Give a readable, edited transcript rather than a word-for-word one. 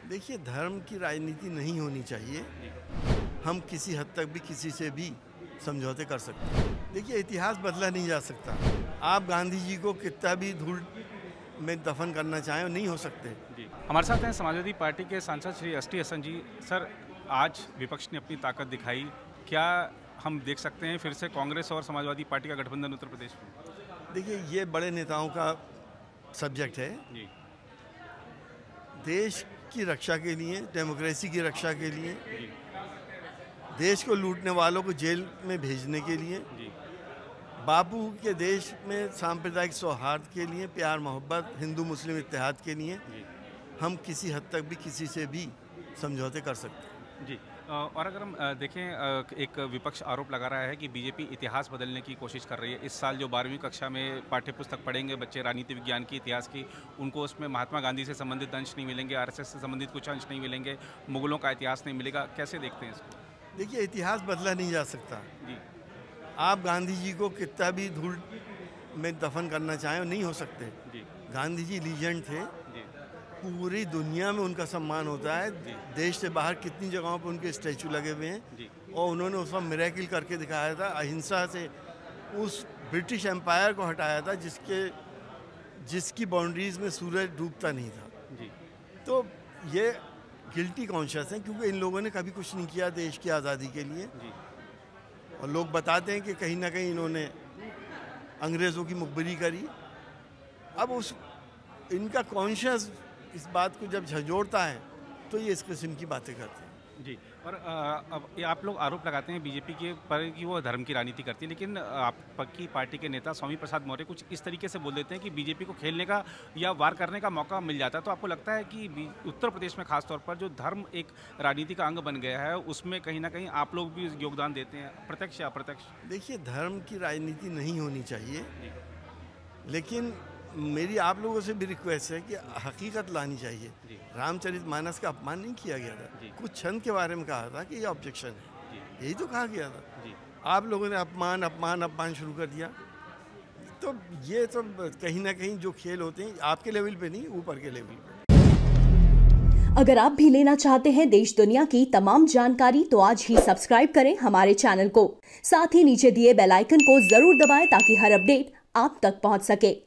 देखिए, धर्म की राजनीति नहीं होनी चाहिए। हम किसी हद तक भी किसी से भी समझौते कर सकते हैं। देखिए, इतिहास बदला नहीं जा सकता। आप गांधी जी को कितना भी धूल में दफन करना चाहें, नहीं हो सकते। हमारे साथ हैं समाजवादी पार्टी के सांसद श्री एस.टी. हसन जी। सर, आज विपक्ष ने अपनी ताकत दिखाई। क्या हम देख सकते हैं फिर से कांग्रेस और समाजवादी पार्टी का गठबंधन उत्तर प्रदेश में? देखिए, ये बड़े नेताओं का सब्जेक्ट है। जी देश की रक्षा के लिए, डेमोक्रेसी की रक्षा के लिए, जी देश को लूटने वालों को जेल में भेजने के लिए, जी बापू के देश में सांप्रदायिक सौहार्द के लिए, प्यार मोहब्बत, हिंदू मुस्लिम इत्तेहाद के लिए जी हम किसी हद तक भी किसी से भी समझौते कर सकते हैं। जी और अगर हम देखें, एक विपक्ष आरोप लगा रहा है कि बीजेपी इतिहास बदलने की कोशिश कर रही है। इस साल जो 12वीं कक्षा में पाठ्यपुस्तक पढ़ेंगे बच्चे राजनीति विज्ञान की, इतिहास की, उनको उसमें महात्मा गांधी से संबंधित अंश नहीं मिलेंगे, आरएसएस से संबंधित कुछ अंश नहीं मिलेंगे, मुगलों का इतिहास नहीं मिलेगा। कैसे देखते हैं इसको? देखिए, इतिहास बदला नहीं जा सकता। जी आप गांधी जी को कितना भी धूल में दफन करना चाहें, नहीं हो सकते। जी गांधी जी लीजेंड थे। जी पूरी दुनिया में उनका सम्मान होता है। जी। देश से बाहर कितनी जगहों पर उनके स्टैचू लगे हुए हैं। जी और उन्होंने उस वक्त मिरेकिल करके दिखाया था। अहिंसा से उस ब्रिटिश एम्पायर को हटाया था जिसकी बाउंड्रीज में सूरज डूबता नहीं था। जी तो ये गिल्टी कॉन्शियस हैं, क्योंकि इन लोगों ने कभी कुछ नहीं किया देश की आज़ादी के लिए। जी और लोग बताते हैं कि कहीं ना कहीं इन्होंने अंग्रेज़ों की मुखबिरी करी। अब इनका कॉन्शियस इस बात को जब झंझोड़ता है तो ये इस किस्म की बातें करते हैं। जी और अब ये आप लोग आरोप लगाते हैं बीजेपी के पर कि वो धर्म की राजनीति करती है, लेकिन आपकी पार्टी के नेता स्वामी प्रसाद मौर्य कुछ इस तरीके से बोल देते हैं कि बीजेपी को खेलने का या वार करने का मौका मिल जाता है। तो आपको लगता है कि उत्तर प्रदेश में खासतौर पर जो धर्म एक राजनीति का अंग बन गया है, उसमें कहीं ना कहीं आप लोग भी योगदान देते हैं, प्रत्यक्ष या अप्रत्यक्ष? देखिए, धर्म की राजनीति नहीं होनी चाहिए, लेकिन मेरी आप लोगों से भी रिक्वेस्ट है कि हकीकत लानी चाहिए। रामचरितमानस का अपमान नहीं किया गया था। कुछ छंद के बारे में कहा था कि ये ऑब्जेक्शन है, यही तो कहा गया था। आप लोगों ने अपमान अपमान अपमान शुरू कर दिया। तो ये तो कहीं ना कहीं जो खेल होते हैं आपके लेवल पे नहीं, ऊपर के लेवल पे। अगर आप भी लेना चाहते हैं देश दुनिया की तमाम जानकारी, तो आज ही सब्सक्राइब करें हमारे चैनल को। साथ ही नीचे दिए बेल आइकन को जरूर दबाएं ताकि हर अपडेट आप तक पहुंच सके।